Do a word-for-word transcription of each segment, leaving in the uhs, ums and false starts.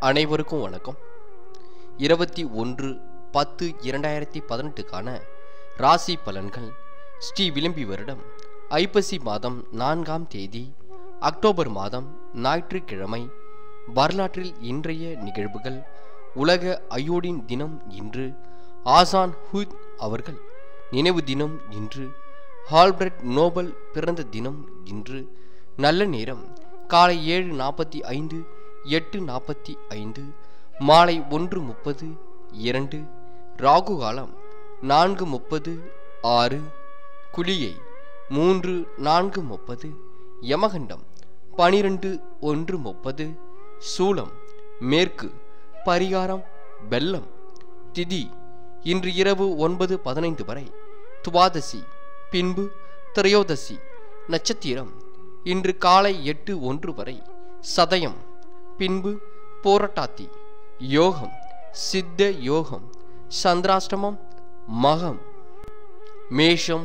அனைவருக்கும் வணக்கம். இருபத்தி ஒன்று பத்து இரண்டாயிரத்தி பதினெட்டுக்கான ராசி பலன்கள் ஸ்ரீ விளம்பி வருடம் ஐப்பசி மாதம் நான்காம் தேதி அக்டோபர் மாதம் ஞாயிற்றுக்கிழமை. வரலாற்றில் இன்றைய நிகழ்வுகள்: உலக அயோடின் தினம் இன்று. ஆசான் ஹூத் அவர்கள் நினைவு தினம் இன்று. ஆல்பிரட் நோபல் பிறந்த தினம் இன்று. நல்ல நேரம் காலை ஏழு நாற்பத்தி ஐந்து எட்டு நாற்பத்தி ஐந்து, மாலை ஒன்று முப்பது இரண்டு. ராகு காலம் நான்கு முப்பது ஆறு, குளியை மூன்று நான்கு முப்பது, யமகண்டம் பனிரெண்டு ஒன்று முப்பது, சூலம் மேற்கு, பரிகாரம் வெள்ளம். திதி இன்று இரவு ஒன்பது பதினைந்து வரை துவாதசி, பின்பு திரையோதசி. நட்சத்திரம் இன்று காலை எட்டு ஒன்று வரை சதயம், பின்பு போரட்டாத்தி. யோகம் சித்த யோகம். சந்திராஷ்டமம் மகம். மேஷம்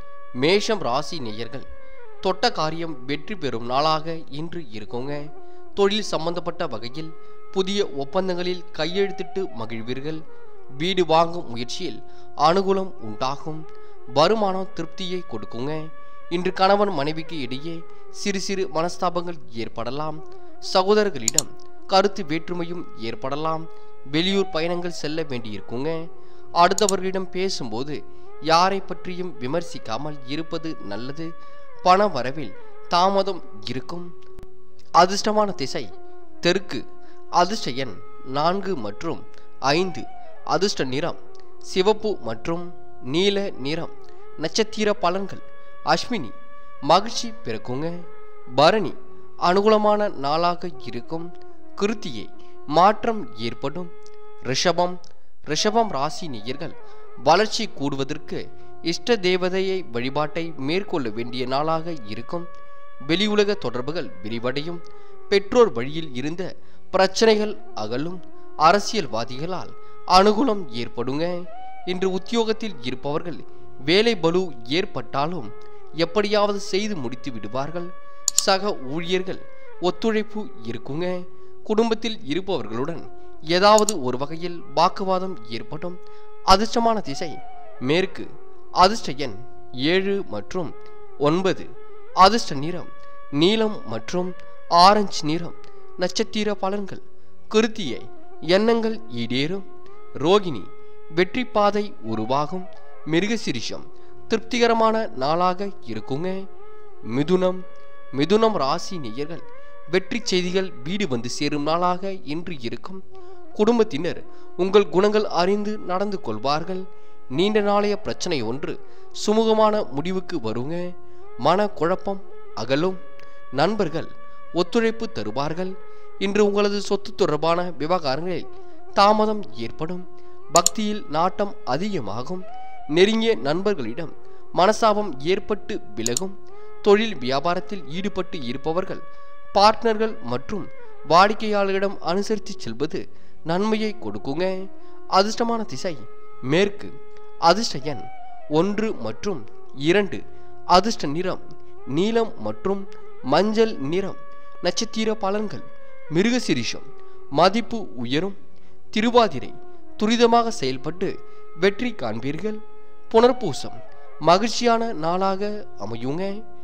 மேஷம் ராசி நேயர்கள் தொட்ட காரியம் வெற்றி பெறும் நாளாக இன்று இருக்குங்க. தொழில் சம்பந்தப்பட்ட வகையில் புதிய ஒப்பந்தங்களில் கையெழுத்திட்டு மகிழ்வீர்கள். வீடு வாங்கும் முயற்சியில் அனுகூலம் உண்டாகும். வருமானம் திருப்தியை கொடுக்குங்க. இன்று கணவன் மனைவிக்கு இடையே சிறு சிறு மனஸ்தாபங்கள் ஏற்படலாம். சகோதரர்களிடம் கருத்து வேற்றுமையும் ஏற்படலாம். வெளியூர் பயணங்கள் செல்ல வேண்டியிருக்குங்க. அடுத்தவர்களிடம் பேசும்போது யாரை பற்றியும் விமர்சிக்காமல் இருப்பது நல்லது. பண வரவில் தாமதம் இருக்கும். அதிர்ஷ்டமான திசை தெற்கு. அதிர்ஷ்ட எண் நான்கு மற்றும் ஐந்து. அதிர்ஷ்ட நிறம் சிவப்பு மற்றும் நீல நிறம். நட்சத்திர பலன்கள்: அஸ்வினி மகிழ்ச்சி பிறக்குங்க. பரணி அனுகூலமான நாளாக இருக்கும். கிருத்தியை மாற்றம் ஏற்படும். ரிஷபம் ரிஷபம் ராசி நேயர்கள் வளர்ச்சி கூடுவதற்கு இஷ்ட தேவதையை வழிபாட்டை மேற்கொள்ள வேண்டிய நாளாக இருக்கும். வெளியுலக தொடர்புகள் விரிவடையும். பெற்றோர் வழியில் இருந்த பிரச்சனைகள் அகலும். அரசியல்வாதிகளால் அனுகூலம் ஏற்படுங்க. இன்று உத்தியோகத்தில் இருப்பவர்கள் வேலை பளு ஏற்பட்டாலும் எப்படியாவது செய்து முடித்து விடுவார்கள். சக ஊழியர்கள் ஒத்துழைப்பு இருக்குங்க. குடும்பத்தில் இருப்பவர்களுடன் ஏதாவது ஒரு வகையில் வாக்குவாதம் ஏற்படும். அதிர்ஷ்டமான திசை மேற்கு. அதிர்ஷ்ட எண் ஏழு மற்றும் ஒன்பது. அதிர்ஷ்ட நிறம் நீலம் மற்றும் ஆரஞ்சு நிறம். நட்சத்திர பலன்கள்: கிருத்தியை எண்ணங்கள் ஈடேறும். ரோகிணி வெற்றி பாதை உருவாகும். மிருகசிரிஷம் திருப்திகரமான நாளாக இருக்குங்க. மிதுனம் மிதுனம் ராசி நேயர்கள் வெற்றி செய்திகள் வீடு வந்து சேரும் நாளாக இன்று இருக்கும். குடும்பத்தினர் உங்கள் குணங்கள் அறிந்து நடந்து கொள்வார்கள். நீண்ட நாளைய பிரச்சனை ஒன்று சுமூகமான முடிவுக்கு வருங்க. மன குழப்பம் அகலும். நண்பர்கள் ஒத்துழைப்பு தருவார்கள். இன்று உங்களது சொத்து தொடர்பான விவகாரங்களில் தாமதம் ஏற்படும். பக்தியில் நாட்டம் அதிகமாகும். நெருங்கிய நண்பர்களிடம் மனசாபம் ஏற்பட்டு விலகும். தொழில் வியாபாரத்தில் ஈடுபட்டு இருப்பவர்கள் பார்ட்னர்கள் மற்றும் வாடிக்கையாளர்களிடம் அனுசரித்து செல்வது நன்மையை கொடுக்குங்க. அதிர்ஷ்டமான திசை மேற்கு. அதிர்ஷ்ட எண் ஒன்று மற்றும் இரண்டு. அதிர்ஷ்ட நிறம் நீலம் மற்றும் மஞ்சள் நிறம். நட்சத்திர பலன்கள்: மிருகசிரிஷம் மதிப்பு உயரும். திருவாதிரை துரிதமாக செயல்பட்டு வெற்றி காண்பீர்கள். புனர்பூசம் மகிழ்ச்சியான நாளாக அமையுங்க.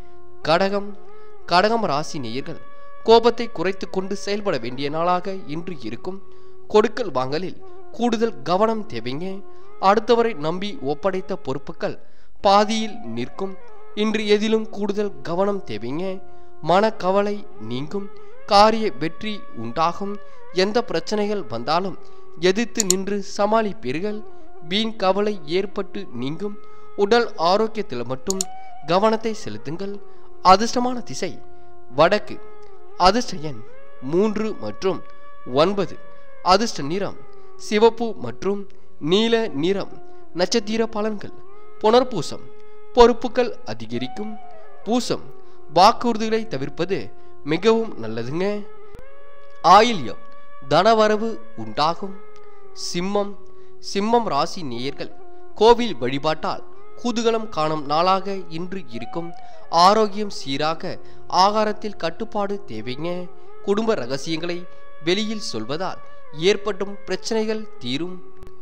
கடகம் கடகம் ராசி நேயர்கள் கோபத்தை குறைத்து கொண்டு செயல்பட வேண்டிய நாளாக இன்று இருக்கும். கொடுக்கல் வாங்கலில் கூடுதல் கவனம் தேவைங்க. அடுத்தவரை நம்பி ஒப்படைத்த பொறுப்புகள் பாதியில் நிற்கும். இன்று எதிலும் கூடுதல் கவனம் தேவைங்க. மனக்கவலை நீங்கும். காரிய வெற்றி உண்டாகும். எந்த பிரச்சனைகள் வந்தாலும் எதிர்த்து நின்று சமாளிப்பீர்கள். வீண் கவலை ஏற்பட்டு நீங்கும். உடல் ஆரோக்கியத்தில் மட்டும் கவனத்தை செலுத்துங்கள். அதிர்ஷ்டமான திசை வடக்கு. அதிர்ஷ்ட எண் மூன்று மற்றும் ஒன்பது. அதிர்ஷ்ட நிறம் சிவப்பு மற்றும் நீல நிறம். நட்சத்திர பலன்கள்: புனர்பூசம் பொறுப்புகள் அதிகரிக்கும். பூசம் வாக்குறுதிகளை தவிர்ப்பது மிகவும் நல்லதுங்க. ஆயில்யம் தனவரவு உண்டாகும். சிம்மம் சிம்மம் ராசி நேயர்கள் கோவில் வழிபாட்டால் குதூகலம் காணும் நாளாக இன்று இருக்கும். ஆரோக்கியம் சீராக, ஆகாரத்தில் கட்டுப்பாடு தேவைங்க. குடும்ப ரகசியங்களை வெளியில் சொல்வதால் ஏற்படும் பிரச்சனைகள் தீரும்.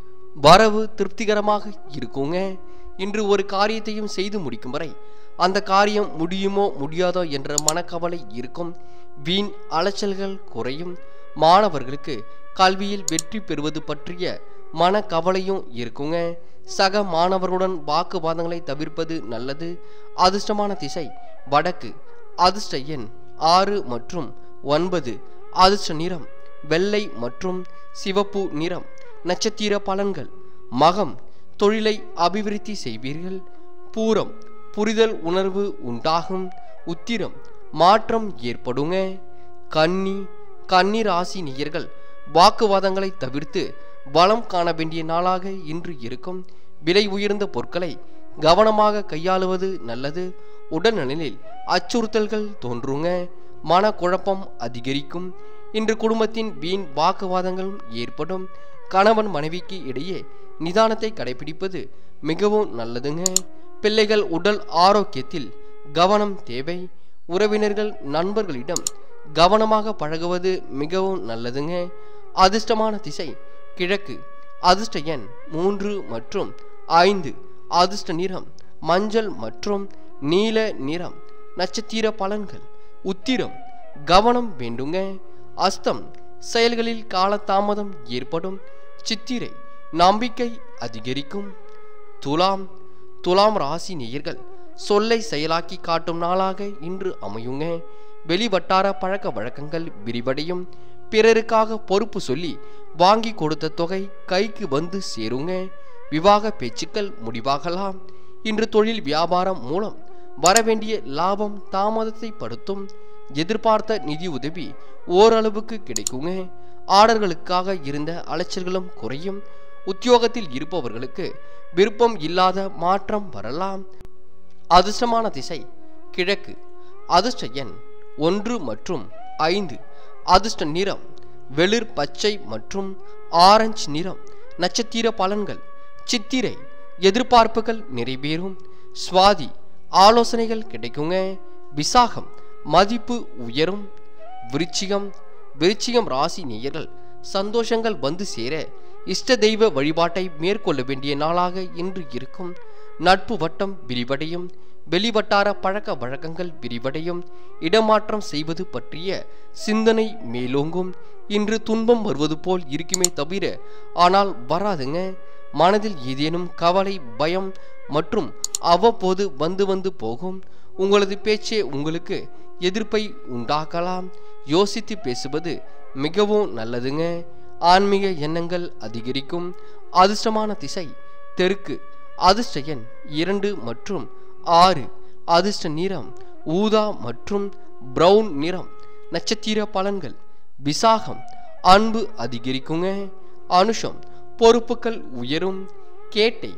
வரவு திருப்திகரமாக இருக்குங்க. இன்று ஒரு காரியத்தையும் செய்து முடிக்கும் வரை அந்த காரியம் முடியுமோ முடியாதோ என்ற மனக்கவலை இருக்கும். வீண் அலைச்சல்கள் குறையும். மாணவர்களுக்கு கல்வியில் வெற்றி பெறுவது பற்றிய மனக்கவலையும் இருக்குங்க. சக மாணவர்களுடன் வாக்குவாதங்களை தவிர்ப்பது நல்லது. அதிர்ஷ்டமான திசை வடக்கு. அதிர்ஷ்ட எண் ஆறு மற்றும் ஒன்பது. அதிர்ஷ்ட நிறம் வெள்ளை மற்றும் சிவப்பு நிறம். நட்சத்திர பலன்கள். மகம் தொழிலை அபிவிருத்தி செய்வீர்கள். பூரம் புரிதல் உணர்வு உண்டாகும். உத்திரம் மாற்றம் ஏற்படுங்க. கன்னி கன்னி ராசி நேயர்கள் வாக்குவாதங்களை தவிர்த்து பலம் காண வேண்டிய நாளாக இன்று இருக்கும். விலை உயர்ந்த பொருட்களை கவனமாக கையாளுவது நல்லது. உடல்நலனில் அச்சுறுத்தல்கள் தோன்றுங்க. மனக்குழப்பம் அதிகரிக்கும். இன்று குடும்பத்தின் வீண் வாக்குவாதங்களும் ஏற்படும். கணவன் மனைவிக்கு இடையே நிதானத்தை கடைபிடிப்பது மிகவும் நல்லதுங்க. பிள்ளைகள் உடல் ஆரோக்கியத்தில் கவனம் தேவை. உறவினர்கள் நண்பர்களிடம் கவனமாக பழகுவது மிகவும் நல்லதுங்க. அதிர்ஷ்டமான திசை கிழக்கு. அதிர்ஷ்ட எண் மூன்று மற்றும் ஐந்து. அதிர்ஷ்ட நிறம் மஞ்சள் மற்றும் நீல நிறம். நட்சத்திர பலன்கள். உத்திரம் கவனம் வேண்டுங்க. அஸ்தம் செயல்களில் காலதாமதம் ஏற்படும். சித்திரை நம்பிக்கை அதிகரிக்கும். துலாம் துலாம் ராசி நேயர்கள் சொல்லை செயலாக்கி காட்டும் நாளாக இன்று அமையுங்க. வெளிவட்டார பழக்க வழக்கங்கள் விரிவடையும். பிறருக்காக பொறுப்பு சொல்லி வாங்கி கொடுத்த தொகை கைக்கு வந்து சேருங்க. விவாக பேச்சுக்கள் முடிவாகலாம். இன்று தொழில் வியாபாரம் மூலம் வரவேண்டிய லாபம் தாமதத்தை படுத்தும். எதிர்பார்த்த நிதி உதவி ஓரளவுக்கு கிடைக்குங்க. ஆர்டர்களுக்காக இருந்த அலைச்சல்களும் குறையும். உத்தியோகத்தில் இருப்பவர்களுக்கு விருப்பம் இல்லாத மாற்றம் வரலாம். அதிர்ஷ்டமான திசை கிழக்கு. அதிர்ஷ்ட எண் ஒன்று மற்றும் ஐந்து. அதிர்ஷ்ட நிறம் வெளிர் பச்சை மற்றும் ஆரஞ்சு நிறம். நட்சத்திர பலன்கள். சித்திரை எதிர்பார்ப்புகள் நிறைவேறும். சுவாதி ஆலோசனைகள் கிடைக்குங்க. விசாகம் மதிப்பு உயரும். விருச்சிகம் விருச்சிகம் ராசி நேயர்கள் சந்தோஷங்கள் வந்து சேர இஷ்ட தெய்வ வழிபாட்டை மேற்கொள்ள வேண்டிய நாளாக இன்று இருக்கும். நட்பு வட்டம் விரிவடையும். வெளிவட்டார பழக்க வழக்கங்கள் விரிவடையும். இடமாற்றம் செய்வது பற்றிய சிந்தனை மேலோங்கும். இன்று துன்பம் வருவது போல் இருக்குமே தவிர ஆனால் வராதுங்க. மனதில் ஏதேனும் கவலை பயம் மற்றும் அவ்வப்போது வந்து வந்து போகும். உங்களது பேச்சே உங்களுக்கு எதிர்ப்பை உண்டாக்கலாம். யோசித்து பேசுவது மிகவும் நல்லதுங்க. ஆன்மீக எண்ணங்கள் அதிகரிக்கும். அதிர்ஷ்டமான திசை தெற்கு. அதிர்ஷ்ட எண் இரண்டு மற்றும் ஆறு. அதிர்ஷ்ட நிறம் ஊதா மற்றும் பிரவுன் நிறம். நட்சத்திர பலன்கள். விசாகம் அன்பு அதிகரிக்குங்க. அனுஷம் பொறுப்புகள் உயரும். கேட்டை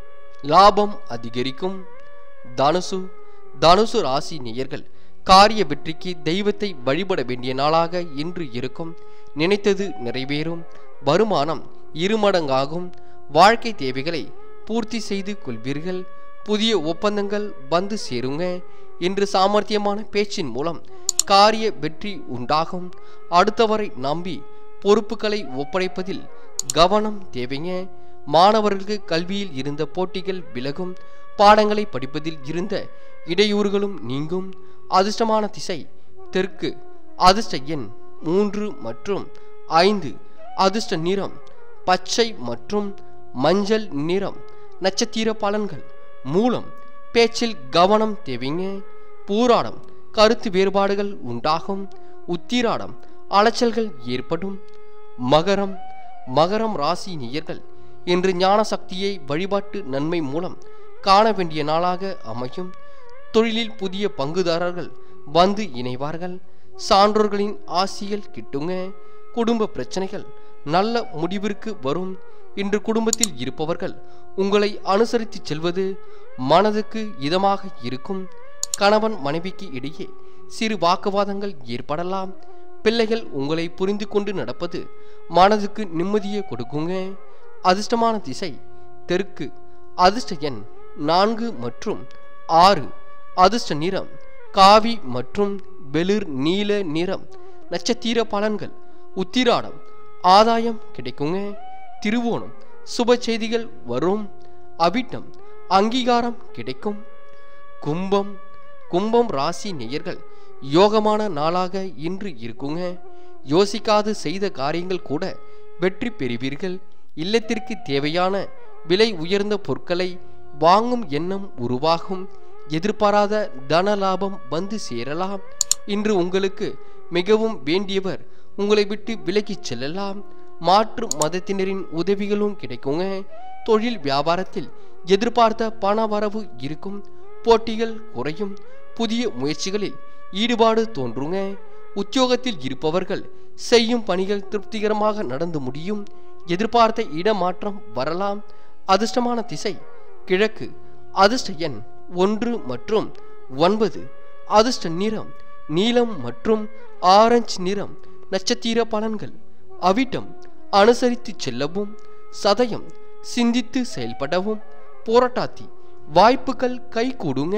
லாபம் அதிகரிக்கும். தனுசு தனுசு ராசி நேயர்கள் காரிய வெற்றிக்கு தெய்வத்தை வழிபட வேண்டிய நாளாக இன்று இருக்கும். நினைத்தது நிறைவேறும். வருமானம் இருமடங்காகும். வாழ்க்கை தேவைகளை பூர்த்தி செய்து கொள்வீர்கள். புதிய ஒப்பந்தங்கள் வந்து சேருங்க. இன்று சாமர்த்தியமான பேச்சின் மூலம் காரிய வெற்றி உண்டாகும். அடுத்தவரை நம்பி பொறுப்புகளை ஒப்படைப்பதில் கவனம் தேவைங்க. மாணவர்களுக்கு கல்வியில் இருந்த போட்டிகள் விலகும். பாடங்களை படிப்பதில் இருந்த இடையூறுகளும் நீங்கும். அதிர்ஷ்டமான திசை தெற்கு. அதிர்ஷ்ட எண் மூன்று மற்றும் ஐந்து. அதிர்ஷ்ட நிறம் பச்சை மற்றும் மஞ்சள் நிறம். நட்சத்திர பலன்கள். மூலம் பேச்சில் கவனம் தேவைங்க. பூராடம் கருத்து வேறுபாடுகள் உண்டாகும். உத்திராடம் அலைச்சல்கள் ஏற்படும். மகரம் மகரம் ராசி நேயர்கள் இன்று ஞான சக்தியை வழிபாட்டு நன்மை மூலம் காண வேண்டிய நாளாக அமையும். தொழிலில் புதிய பங்குதாரர்கள் வந்து இணைவார்கள். சான்றோர்களின் ஆசிகள் கிட்டுங்க. குடும்ப பிரச்சனைகள் நல்ல முடிவிற்கு வரும். இன்று குடும்பத்தில் இருப்பவர்கள் உங்களை அனுசரித்து செல்வது மனதுக்கு இதமாக இருக்கும். கணவன் மனைவிக்கு இடையே சிறு வாக்குவாதங்கள் ஏற்படலாம். பிள்ளைகள் உங்களை புரிந்து கொண்டு நடப்பது மனதுக்கு நிம்மதியை கொடுக்குங்க. அதிர்ஷ்டமான திசை தெற்கு. அதிர்ஷ்ட எண் நான்கு மற்றும் ஆறு. அதிர்ஷ்ட நிறம் காவி மற்றும் வெளிர் நீல நிறம். நட்சத்திர பலன்கள். உத்திராடம் ஆதாயம் கிடைக்குங்க. திருவோணம் சுப செய்திகள் வரும். அவிட்டம் அங்கீகாரம் கிடைக்கும். கும்பம் கும்பம் ராசி நேயர்கள் யோகமான நாளாக இன்று இருக்குங்க. யோசிக்காது செய்த காரியங்கள் கூட வெற்றி பெறுவீர்கள். இல்லத்திற்கு தேவையான விலை உயர்ந்த பொருட்களை வாங்கும் எண்ணம் உருவாகும். எதிர்பாராத தன லாபம் வந்து சேரலாம். இன்று உங்களுக்கு மிகவும் வேண்டியவர் உங்களை விட்டு விலகிச் செல்லலாம். மாற்று மதத்தினரின் உதவிகளும் கிடைக்குங்க. தொழில் வியாபாரத்தில் எதிர்பார்த்த பண வரவு இருக்கும். போட்டிகள் குறையும். புதிய முயற்சிகளில் ஈடுபாடு தோன்றுங்க. உத்தியோகத்தில் இருப்பவர்கள் செய்யும் பணிகள் திருப்திகரமாக நடந்து முடியும். எதிர்பார்த்த இடமாற்றம் வரலாம். அதிர்ஷ்டமான திசை கிழக்கு. அதிர்ஷ்ட எண் ஒன்று மற்றும் ஒன்பது. அதிர்ஷ்ட நிறம் நீலம் மற்றும் ஆரஞ்சு நிறம். நட்சத்திர பலன்கள். அவிட்டம் அனுசரித்து செல்லவும். சதயம் சிந்தித்து செயல்படவும். போராட்டாத்தி வாய்ப்புகள் கை கூடுங்க.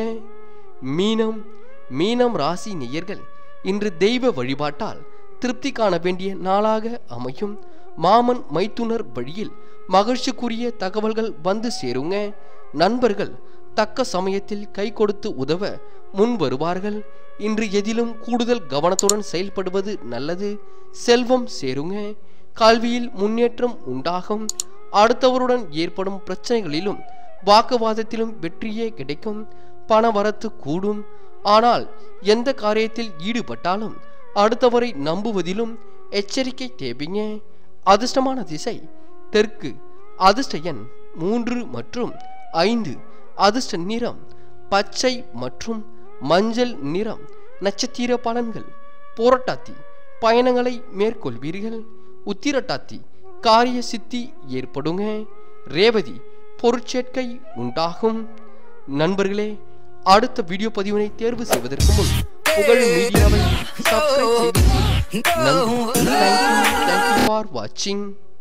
மீனம் மீனம் ராசி நேயர்கள் இன்று தெய்வ வழிபாட்டால் திருப்தி காண வேண்டிய நாளாக அமையும். மாமன் மைத்துனர் வழியில் மகிழ்ச்சிக்குரிய தகவல்கள் வந்து சேருங்க. நண்பர்கள் தக்க சமயத்தில் கை கொடுத்து உதவ முன் வருவார்கள். இன்று எதிலும் கூடுதல் கவனத்துடன் செயல்படுவது நல்லது. செல்வம் சேருங்க. கல்வியில் முன்னேற்றம் உண்டாகும். அடுத்தவருடன் ஏற்படும் பிரச்சனைகளிலும் வாக்குவாதத்திலும் வெற்றியே கிடைக்கும். பண வரத்து கூடும். ஆனால் எந்த காரியத்தில் ஈடுபட்டாலும் அடுத்தவரை நம்புவதிலும் எச்சரிக்கை தேவைங்க. அதிர்ஷ்டமான திசை தெற்கு. அதிர்ஷ்ட எண் மூன்று மற்றும் ஐந்து. அதிர்ஷ்ட நிறம் பச்சை மற்றும் மஞ்சள் நிறம். நட்சத்திர பலன்கள். போராட்டாத்தி பயணங்களை மேற்கொள்வீர்கள். உத்திரட்டாத்தி காரிய சித்தி ஏற்படுங்க. ரேவதி பொருட்சேர்க்கை உண்டாகும். நண்பர்களே, அடுத்த வீடியோ பதிவினை தேர்வு செய்வதற்கு முன் புகழ் மீடியாவை சப்ஸ்கிரைப் செய்து நன்றி. Thank you. Thank you for watching.